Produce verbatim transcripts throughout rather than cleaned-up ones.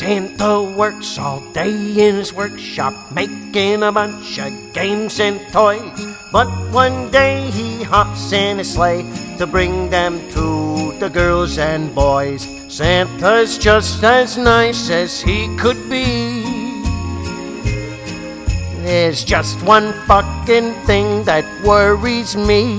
Santa works all day in his workshop, making a bunch of games and toys. But one day he hops in his sleigh to bring them to the girls and boys. Santa's just as nice as he could be. There's just one fucking thing that worries me.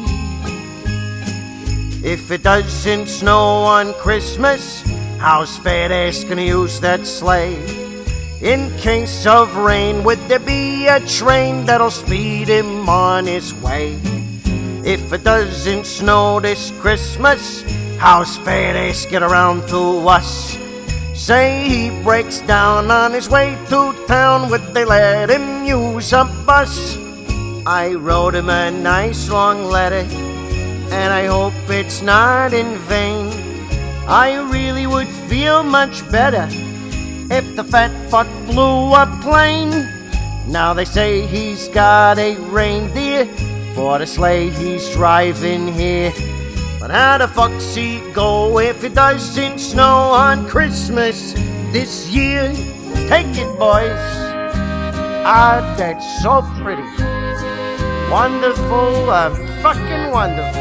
If it doesn't snow on Christmas, how's fat ass gonna use that sleigh? In case of rain, would there be a train that'll speed him on his way? If it doesn't snow this Christmas, how's fat ass get around to us? Say he breaks down on his way to town, would they let him use a bus? I wrote him a nice long letter, and I hope it's not in vain. I really would feel much better if the fat fuck flew a plane. Now they say he's got a reindeer for the sleigh he's driving here. But how the fuck's he go if it doesn't snow on Christmas this year? Take it, boys. Ah, that's so pretty. Wonderful, uh, fucking wonderful.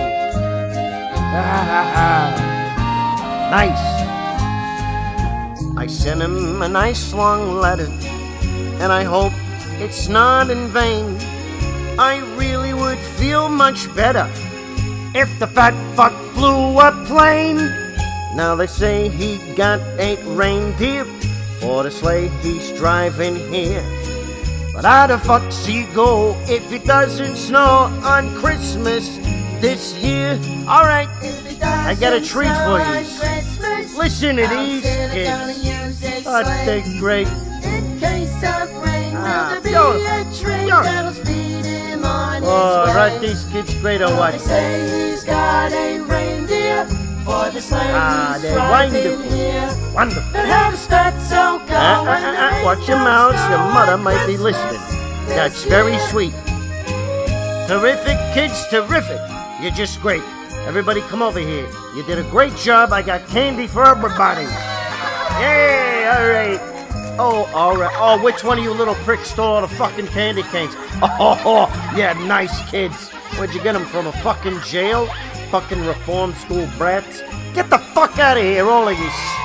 Nice. I sent him a nice long letter, and I hope it's not in vain. I really would feel much better if the fat fuck flew a plane. Now they say he got eight reindeer for the sleigh he's driving here. But how the fuck's he go if it doesn't snow on Christmas this year? Alright, I got a treat for you. Listen to these kids. Aren't they great? In case of rain, Ah, will there be a train that'll speed him on his Oh, way? right, these kids great or what? They say he's got a reindeer for the sleigh Ah, he's they're driving wonderful. here. Wonderful. But how does Fatso go Uh, uh, when the uh, uh, rain watch your comes mouths, down your on mother might be Christmas listening. this That's very year? sweet. Terrific, kids, terrific. You're just great. Everybody come over here. You did a great job. I got candy for everybody. Yay, all right. Oh, all right. Oh, which one of you little pricks stole all the fucking candy canes? Oh, yeah, nice kids. Where'd you get them from, a fucking jail? Fucking reform school brats? Get the fuck out of here, all of you